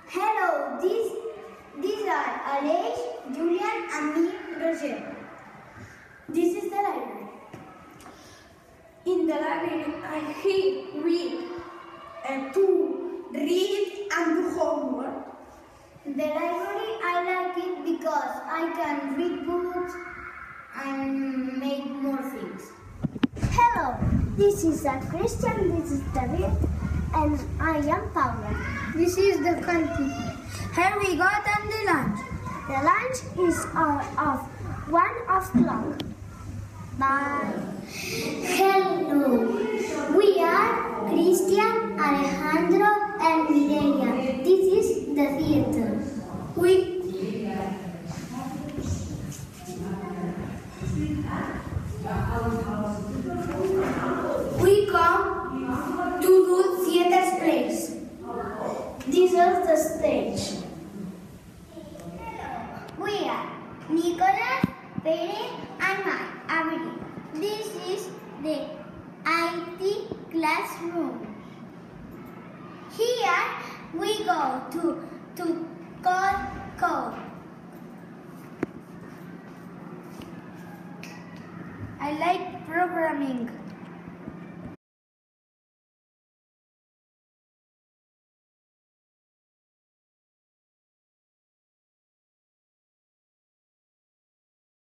Hello, these are Alej, Julian and me, Roger. This is the library. In the library, I read to read and do homework. The library, I like it because I can read books and make more things. Hello, this is Christian, this is David, and I am Paula. This is the canteen. Here we got on the lunch. The lunch is of 1 o'clock. Bye. Hello, we are Christian, Alejandro, and Mireia. This is the theater. We come to do theater plays. This is the stage. We are Nicolas, Pere, and Avril. This is the IT classroom. Here we go to code. I like programming.